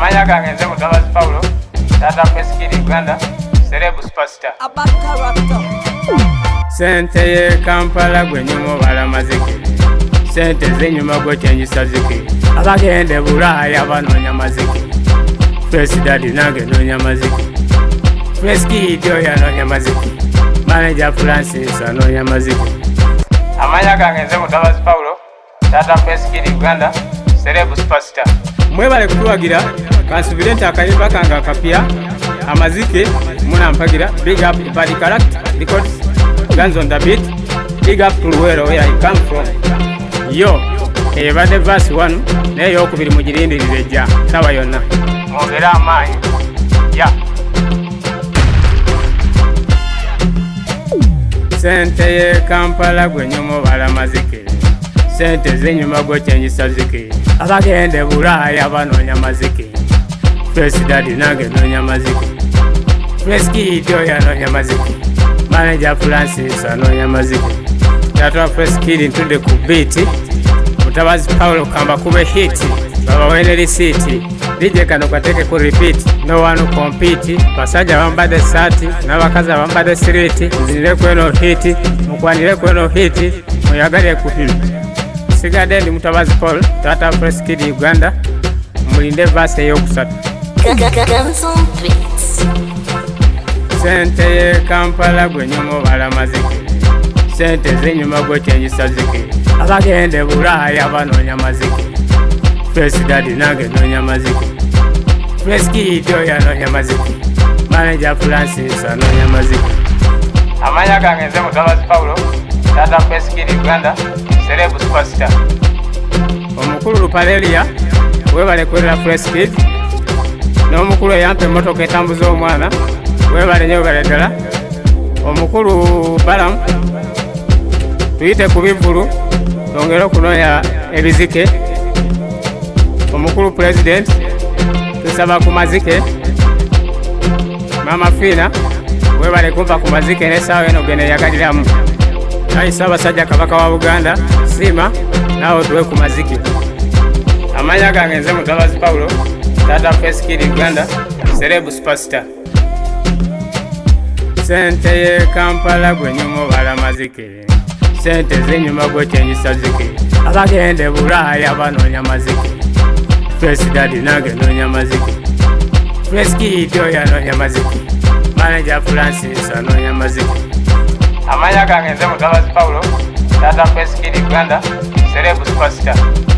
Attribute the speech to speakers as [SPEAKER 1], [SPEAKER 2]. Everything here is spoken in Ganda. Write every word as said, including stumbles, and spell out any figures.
[SPEAKER 1] Amanya gange nze Mutabazi Paulo, Tata Preskid Uganda, Celeb Superstar. Sente ye Kampala gwe nyumo balamazike. Sente zenyuma gwe chenjisa zike. Abagende Bulaya banoonya mazike. President nange noonya mazike. Preskid oyo anoonya mazike. Manager Francis anoonya mazike. Amanya gange nze Mutabazi Paulo, Tata Preskid Uganda, Celeb Superstar. Mwebale kutuwagira kansubire nti akayimba kange akapya amazike munampagira. Big up Bad Character Records, Guns on the beat. Big up to where where I come from. Yo ebadde verse one naye yokubiri mugirindirire jja sawa yonna mwogere amaanyi ya sente ye Kampala gwe nyumo balamazike. Sente zenyuma gwe chenjisa zike. Abagende Bulaya banoonya mazike. President nange noonya mazike. Preskid oyo anoonya mazike. Manager Francis anoonya mazike. Tata Preskid ntudde ku beat. Mutabazi Paulo kamba kube hit. Baba wene risiti. D J kano kateke ku repeat. No one compete. Basajja bambadde saati n'abakazi bambadde siriti. Nzinire kweno hit. Mukwanire kweno hit. Muyagale ku hit. Sigadde ndi Mutabazi Paul, Tata Preskid Uganda, mulinde verse eyokusatu. Sente ye Kampala gwe nyumo balamazike. Sente zenyuma gwe chenjisa zike. Abagende Bulaya banoonya mazike. President nange noonya mazike. Preskid oyo anoonya mazike. Manager Francis anoonya mazike. Amanya gange nze Mutabazi Paulo, Tata Preskid Uganda, Celeb Superstar. Omukulu Lupaleria webale kwera Preskid. N'omukulu eyampa emmotoka etambuza omwana webale nnyo baleddala. Omukulu Balamu tuyite ku bivulu tongera okunoonya ebizike. Omukulu President tusaba ku mazike. Mama Fina webale kumpa ku mazike n'essaawa eno gene yagaliramu. Ayi Ssaabasajja Kabaka wa Buganda sima nawe tuwe ku mazike. Amanya gange nze Mutabazi Paulo, Tata Preskid Uganda, Celeb Superstar. Sente ye Kampala gwe nyumo balamazike. Sente zenyuma gwe chenjisa zike. Abagende Bulaya banoonya mazike. President nange noonya mazike. Preskid oyo anoonya mazike. Manager Francis anoonya mazike. Amanya gange nze Mutabazi Paulo, Tata Preskid Uganda, Celeb Superstar.